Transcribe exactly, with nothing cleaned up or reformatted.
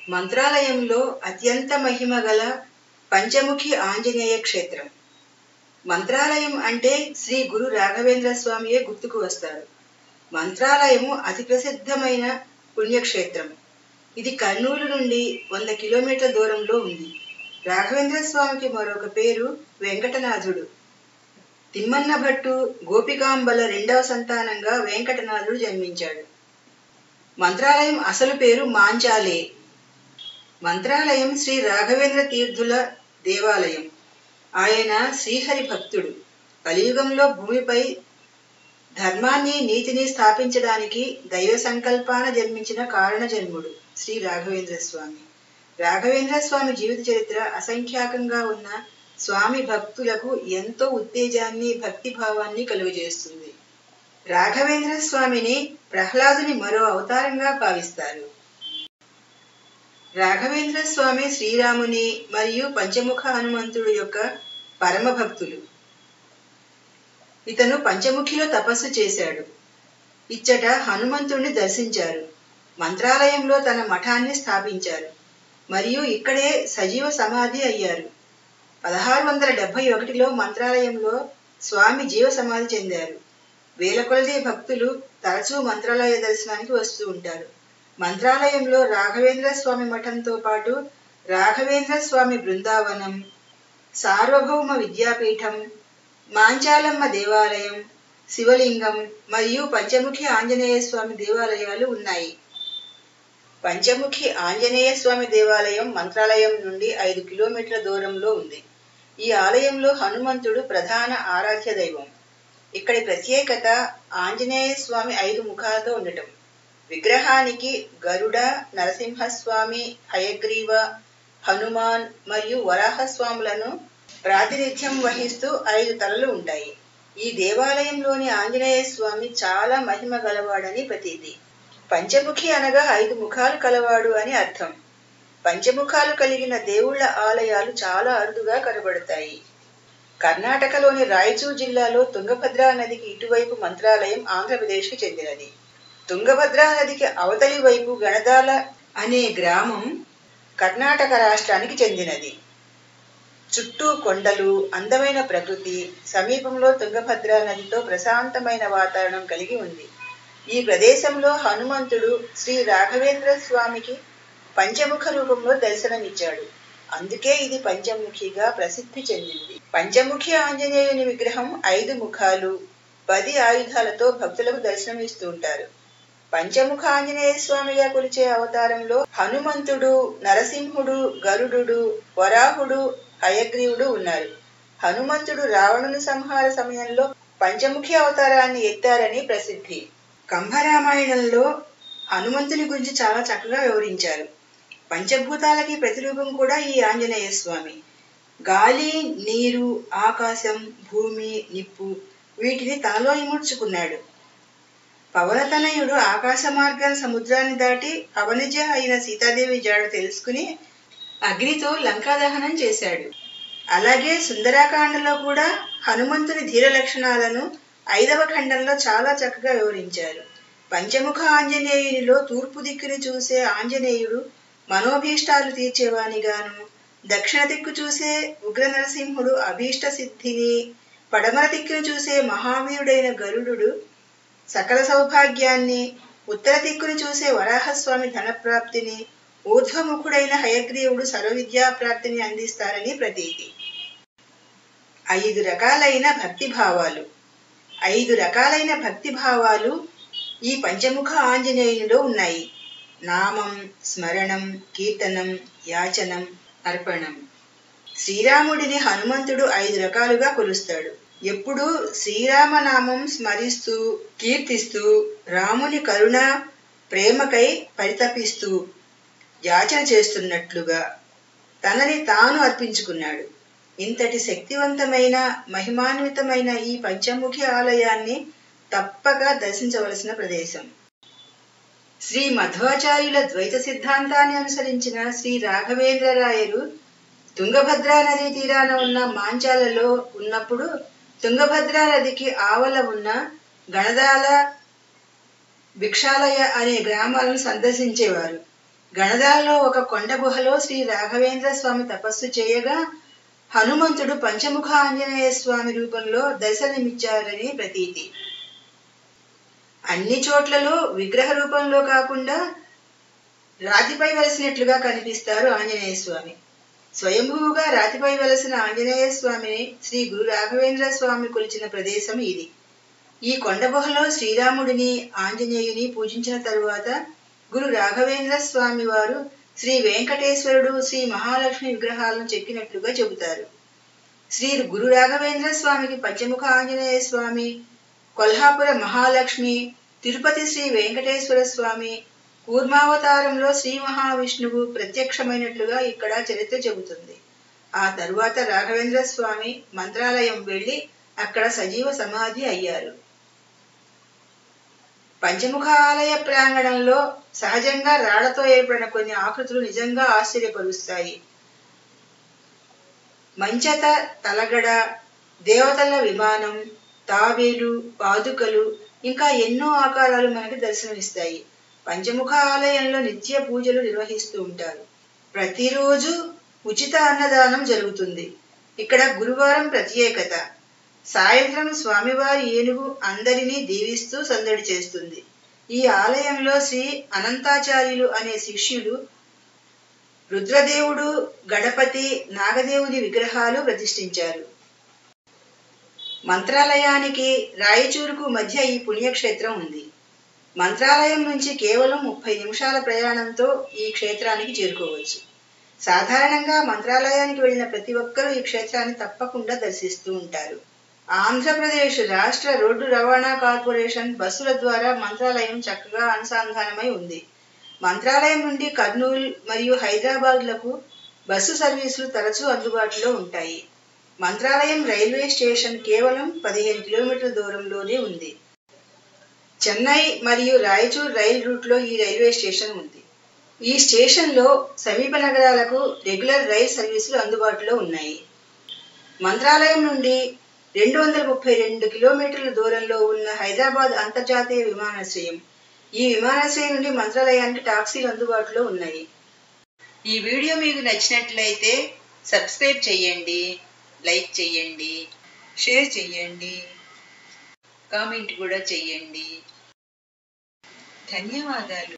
మంత్రాలయంలో అత్యంత మహిమ గల పంచముఖి ఆంజనేయ క్షేత్రం. మంత్రాలయం అంటే శ్రీ గురు రాఘవేంద్ర స్వామియే గుర్తుకు వస్తారు. మంత్రాలయము అతి ప్రసిద్ధమైన పుణ్యక్షేత్రం. ఇది కర్నూలు నుండి వంద కిలోమీటర్ల దూరంలో ఉంది. రాఘవేంద్ర స్వామికి మరొక పేరు వెంకటనాథుడు. తిమ్మన్న భట్టు గోపికాంబల రెండవ సంతానంగా వెంకటనాథుడు జన్మించాడు. మంత్రాలయం అసలు పేరు మాంచాలే. మంత్రాలయం శ్రీ రాఘవేంద్ర తీర్థుల దేవాలయం. ఆయన శ్రీహరి భక్తుడు. కలియుగంలో భూమిపై ధర్మాన్ని నీతిని స్థాపించడానికి దైవ సంకల్పాన జన్మించిన కారణ జన్ముడు శ్రీ రాఘవేంద్ర స్వామి. రాఘవేంద్ర స్వామి జీవిత చరిత్ర అసంఖ్యాకంగా ఉన్న స్వామి భక్తులకు ఎంతో ఉత్తేజాన్ని భక్తి భావాన్ని కలుగజేస్తుంది. రాఘవేంద్ర స్వామిని ప్రహ్లాదుని మరో అవతారంగా భావిస్తారు. రాఘవేంద్ర స్వామి శ్రీరాముని మరియు పంచముఖ హనుమంతుడు యొక్క పరమ భక్తులు. ఇతను పంచముఖిలో తపస్సు చేశాడు. ఇచ్చట హనుమంతుడిని దర్శించారు. మంత్రాలయంలో తన మఠాన్ని స్థాపించారు మరియు ఇక్కడే సజీవ సమాధి అయ్యారు. పదహారు వందల డెబ్బై ఒకటిలో మంత్రాలయంలో స్వామి జీవ సమాధి చెందారు. వేల కొలది భక్తులు తరచూ మంత్రాలయ దర్శనానికి వస్తూ ఉంటారు. మంత్రాలయంలో రాఘవేంద్ర స్వామి మఠంతో పాటు రాఘవేంద్ర స్వామి బృందావనం, సార్వభౌమ విద్యాపీఠం, మాంచాలమ్మ దేవాలయం, శివలింగం మరియు పంచముఖి ఆంజనేయ స్వామి దేవాలయాలు ఉన్నాయి. పంచముఖి ఆంజనేయ స్వామి దేవాలయం మంత్రాలయం నుండి ఐదు కిలోమీటర్ల దూరంలో ఉంది. ఈ ఆలయంలో హనుమంతుడు ప్రధాన ఆరాధ్య దైవం. ఇక్కడి ప్రత్యేకత ఆంజనేయ స్వామి ఐదు ముఖాలతో ఉండటం. విగ్రహానికి గరుడ, నరసింహస్వామి, హయగ్రీవ, హనుమాన్ మరియు వరాహస్వాములను ప్రాతినిధ్యం వహిస్తూ ఐదు తలలు ఉంటాయి. ఈ దేవాలయంలోని ఆంజనేయ స్వామి చాలా మహిమ గలవాడని ప్రతీతి. పంచముఖి అనగా ఐదు ముఖాలు కలవాడు అని అర్థం. పంచముఖాలు కలిగిన దేవుళ్ల ఆలయాలు చాలా అరుదుగా కనబడతాయి. కర్ణాటకలోని రాయచూర్ జిల్లాలో తుంగభద్రా నదికి ఇటువైపు మంత్రాలయం ఆంధ్రప్రదేశ్కి చెందినది. తుంగభద్రా నదికి అవతలి వైపు గణదాల అనే గ్రామం కర్ణాటక రాష్ట్రానికి చెందినది. చుట్టూ కొండలు, అందమైన ప్రకృతి, సమీపంలో తుంగభద్రా నదితో ప్రశాంతమైన వాతావరణం కలిగి ఉంది. ఈ ప్రదేశంలో హనుమంతుడు శ్రీ రాఘవేంద్ర స్వామికి పంచముఖ రూపంలో దర్శనమిచ్చాడు. అందుకే ఇది పంచముఖిగా ప్రసిద్ధి చెందింది. పంచముఖి ఆంజనేయుని విగ్రహం ఐదు ముఖాలు, పది ఆయుధాలతో భక్తులకు దర్శనమిస్తూ ఉంటారు. పంచముఖ ఆంజనేయ స్వామిగా కొలిచే అవతారంలో హనుమంతుడు, నరసింహుడు, గరుడు, వరాహుడు, హయగ్రీవుడు ఉన్నారు. హనుమంతుడు రావణుని సంహార సమయంలో పంచముఖి అవతారాన్ని ఎత్తారని ప్రసిద్ధి. కంభరామాయణంలో హనుమంతుని గురించి చాలా చక్కగా వివరించారు. పంచభూతాలకి ప్రతిరూపం కూడా ఈ ఆంజనేయ స్వామి. గాలి, నీరు, ఆకాశం, భూమి, నిప్పు వీటిని తనలో ఇముడ్చుకున్నాడు. పవనతనయుడు ఆకాశ మార్గాన సముద్రాన్ని దాటి పవనజ అయిన సీతాదేవి జాడ తెలుసుకుని అగ్నితో లంకాదహనం చేశాడు. అలాగే సుందరాకాండలో కూడా హనుమంతుని ధీర లక్షణాలను ఐదవ ఖండంలో చాలా చక్కగా వివరించారు. పంచముఖ ఆంజనేయునిలో తూర్పు దిక్కుని చూసే ఆంజనేయుడు మనోభీష్టాలు తీర్చేవానిగాను, దక్షిణ దిక్కు చూసే ఉగ్ర నరసింహుడు అభీష్ట సిద్ధిని, పడమర దిక్కును చూసే మహావీరుడైన గరుడు సకల సౌభాగ్యాన్ని, ఉత్తర దిక్కును చూసే వరాహస్వామి ధనప్రాప్తిని, ఊర్ధ్వముఖుడైన హయగ్రీవుడు సర్వవిద్యా ప్రాప్తిని అందిస్తారని ప్రతీతి. ఐదు రకాలైన భక్తి భావాలు ఐదు రకాలైన భక్తి భావాలు ఈ పంచముఖ ఆంజనేయునిలో ఉన్నాయి. నామం, స్మరణం, కీర్తనం, యాచనం, అర్పణం. శ్రీరాముడిని హనుమంతుడు ఐదు రకాలుగా కొలుస్తాడు. ఎప్పుడూ శ్రీరామనామం స్మరిస్తూ, కీర్తిస్తూ, రాముని కరుణ ప్రేమకై పరితపిస్తూ యాచన చేస్తున్నట్లుగా తనని తాను అర్పించుకున్నాడు. ఇంతటి శక్తివంతమైన మహిమాన్వితమైన ఈ పంచముఖి ఆలయాన్ని తప్పక దర్శించవలసిన ప్రదేశం. శ్రీ మధ్వాచార్యుల ద్వైత సిద్ధాంతాన్ని అనుసరించిన శ్రీ రాఘవేంద్ర రాయలు తుంగభద్రా నదీ తీరాన ఉన్న మాంచాలలో ఉన్నప్పుడు తుంగభద్రా నదికి ఆవల ఉన్న గణదాల భిక్షాలయ అనే గ్రామాలను సందర్శించేవారు. గణదాలలో ఒక కొండ గుహలో శ్రీ రాఘవేంద్ర స్వామి తపస్సు చేయగా హనుమంతుడు పంచముఖ ఆంజనేయ స్వామి రూపంలో దర్శనమిచ్చారని ప్రతీతి. అన్ని చోట్లలో విగ్రహ రూపంలో కాకుండా రాతిపై వెలసినట్లుగా కనిపిస్తారు ఆంజనేయ స్వామి. స్వయంభూగా రాతిపై వెలసిన ఆంజనేయ స్వామిని శ్రీ గురు రాఘవేంద్ర స్వామి కొలిచిన ప్రదేశం ఇది. ఈ కొండ గుహలో శ్రీరాముడిని ఆంజనేయుని పూజించిన తరువాత గురు రాఘవేంద్ర స్వామి వారు శ్రీ వెంకటేశ్వరుడు శ్రీ మహాలక్ష్మి విగ్రహాలను చెక్కినట్లుగా చెబుతారు. శ్రీ గురు రాఘవేంద్ర స్వామికి పంచముఖ ఆంజనేయ స్వామి, కొల్హాపుర మహాలక్ష్మి, తిరుపతి శ్రీ వెంకటేశ్వర స్వామి, కూర్మావతారంలో శ్రీ మహావిష్ణువు ప్రత్యక్షమైనట్లుగా ఇక్కడ చరిత్ర చెబుతుంది. ఆ తరువాత రాఘవేంద్ర స్వామి మంత్రాలయం వెళ్లి అక్కడ సజీవ సమాధి అయ్యారు. పంచముఖ ఆలయ ప్రాంగణంలో సహజంగా రాళ్లతో ఏర్పడిన కొన్ని ఆకృతులు నిజంగా ఆశ్చర్యపరుస్తాయి. మంచత తలగడ, దేవతల విమానం, తాబేలు, పాదుకలు, ఇంకా ఎన్నో ఆకారాలు మనకి దర్శనమిస్తాయి. పంచముఖ ఆలయంలో నిత్య పూజలు నిర్వహిస్తూ ఉంటారు. ప్రతిరోజు ఉచిత అన్నదానం జరుగుతుంది. ఇక్కడ గురువారం ప్రత్యేకత. సాయంత్రం స్వామివారి ఏనుగు అందరినీ దీవిస్తూ సందడి చేస్తుంది. ఈ ఆలయంలో శ్రీ అనంతాచార్యులు అనే శిష్యులు రుద్రదేవుడు, గణపతి, నాగదేవుని విగ్రహాలు ప్రతిష్ఠించారు. మంత్రాలయానికి రాయచూరుకు మధ్య ఈ పుణ్యక్షేత్రం ఉంది. మంత్రాలయం నుంచి కేవలం ముప్పై నిమిషాల ప్రయాణంతో ఈ క్షేత్రానికి చేరుకోవచ్చు. సాధారణంగా మంత్రాలయానికి వెళ్లిన ప్రతి ఒక్కరూ ఈ క్షేత్రాన్ని తప్పకుండా దర్శిస్తూ ఉంటారు. ఆంధ్రప్రదేశ్ రాష్ట్ర రోడ్డు రవాణా కార్పొరేషన్ బస్సుల ద్వారా మంత్రాలయం చక్కగా అనుసంధానమై ఉంది. మంత్రాలయం నుండి కర్నూలు మరియు హైదరాబాద్లకు బస్సు సర్వీసులు తరచూ అందుబాటులో ఉంటాయి. మంత్రాలయం రైల్వే స్టేషన్ కేవలం పదిహేను కిలోమీటర్ల దూరంలోనే ఉంది. చెన్నై మరియు రాయచూర్ రైల్ రూట్లో ఈ రైల్వే స్టేషన్ ఉంది. ఈ స్టేషన్లో సమీప నగరాలకు రెగ్యులర్ రైల్ సర్వీసులు అందుబాటులో ఉన్నాయి. మంత్రాలయం నుండి రెండు వందల ముప్పై రెండు కిలోమీటర్ల దూరంలో ఉన్న హైదరాబాద్ అంతర్జాతీయ విమానాశ్రయం. ఈ విమానాశ్రయం నుండి మంత్రాలయానికి టాక్సీలు అందుబాటులో ఉన్నాయి. ఈ వీడియో మీకు నచ్చినట్లయితే సబ్స్క్రైబ్ చేయండి, లైక్ చేయండి, షేర్ చేయండి, కామెంట్ కూడా చేయండి. ధన్యవాదాలు.